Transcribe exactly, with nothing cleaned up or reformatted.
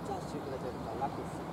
チャーシューくれてるから楽っす。